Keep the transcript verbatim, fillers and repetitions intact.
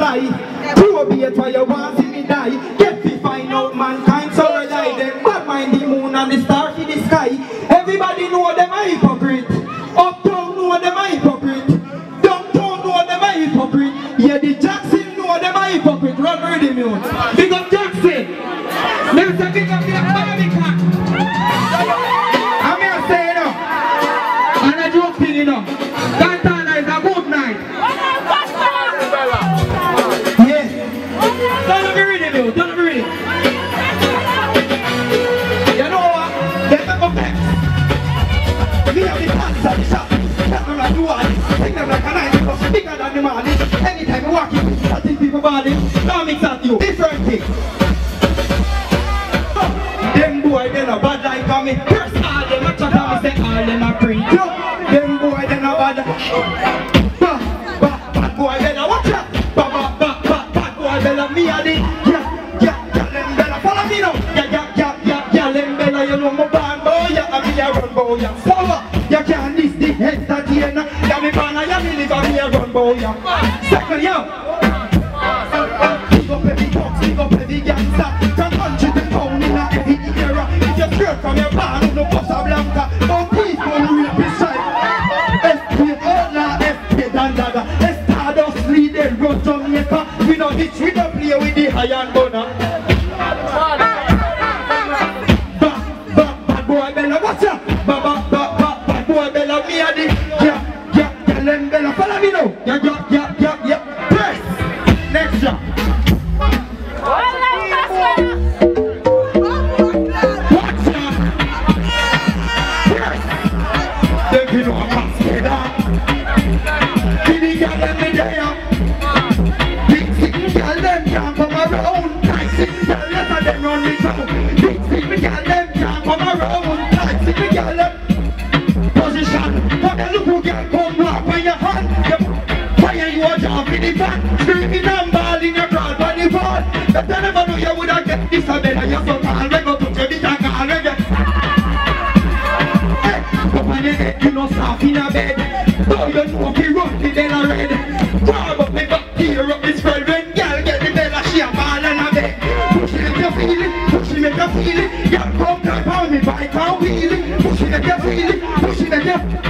lie. Probate why you want to see me die. Get to find out mankind, so I lie them. Bad mind the moon and the stars in the sky. Everybody know them a hypocrite. Uptown know them a hypocrite. Downtown know them a hypocrite. Yeah, the Jackson know them a hypocrite. Run ready mute. Big up Jackson. Let me say big up the Barbican. I'm here saying no. And I joke thing you know. That time is a good night. Yes. Don't be ready mute. Don't be ready. You know what? There's no complex. We have the pants at the shop. Tell them like you want it. Take them like a knife because it's bigger than the money. Anytime you walk in, I think people body. Now mix at you. Different thing. Them boy, they no bad like me. First all them a chat and me say all them a preach. Them boy, they no bad. Ba, ba, bad boy, they no watch out. Ba, ba, ba, ba, bad boy, they love me a the. Yeah, yeah, yeah, them bella follow me now. Yeah, yeah, yeah, yeah, yeah, them bella, you know my band boy. Yeah, I me a run boy. Yeah, so you can't miss the entertainer. Yeah, me banner, yeah, me live and me a run boy. Yeah, second yeah. Big up every box, big up every gangster. From country to town in a every era. If you're straight from your barn, no Costa Blanca. Don't please go to real beside. S P Ola, S P Dandaga. S Stardust lead and run Jamaica. We don't bitch, we don't play with the iron gunner. Ba, ba, bad boy Bella, watch out. Ba, ba, ba, ba, bad boy Bella, me a the. Yeah, yeah, tell them Bella, follow me now. Yeah, yeah, yeah, yeah, yeah. Press. Next job. Screaming and balling your crowd when you fall. But I never knew you would have get this a better. You're so tall, we go to the beach and call again. Hey, but when you get you know soft in a bed. Though you know if you run the bell red. Grab up me back, tear up this spread. When girl get the bell, she a ball and a bed. Push it, make you feel it, push it, make you feel it. Girl come climb on me bike and wheel it. Push it, make you feel it, push it, make you